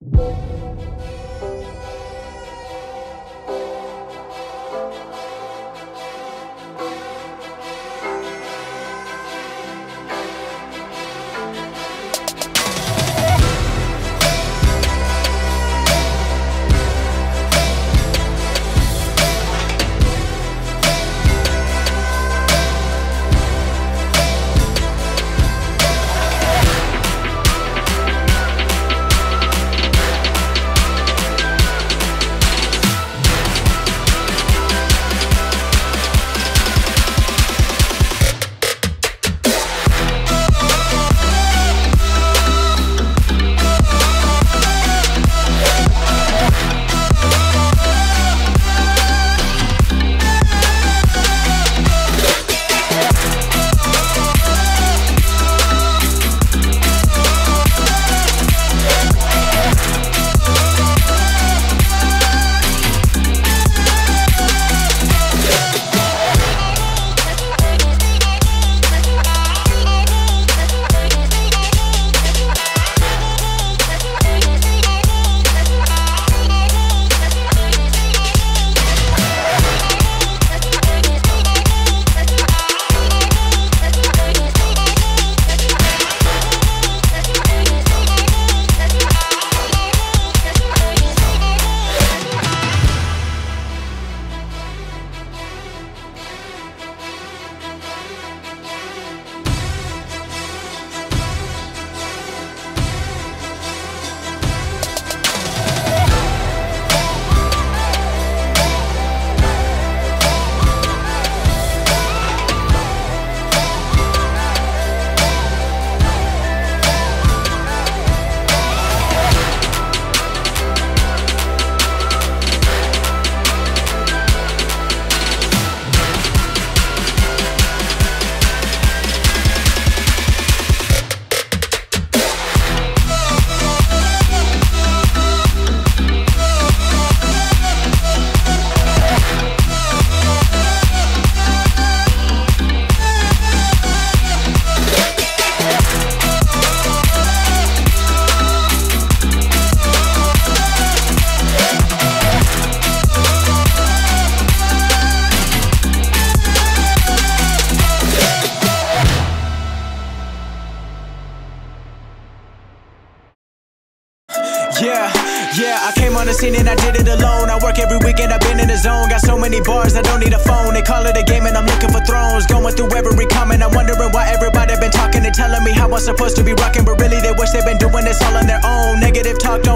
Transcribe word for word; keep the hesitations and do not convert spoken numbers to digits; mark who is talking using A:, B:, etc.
A: Yeah, yeah, I came on the scene and I did it alone. I work every weekend, I've been in the zone. Got so many bars, I don't need a phone. They call it a game and I'm looking for thrones. Going through every comment, I'm wondering why everybody been talking and telling me how I'm supposed to be rocking, but really they wish they've been doing this all on their own. Negative talk,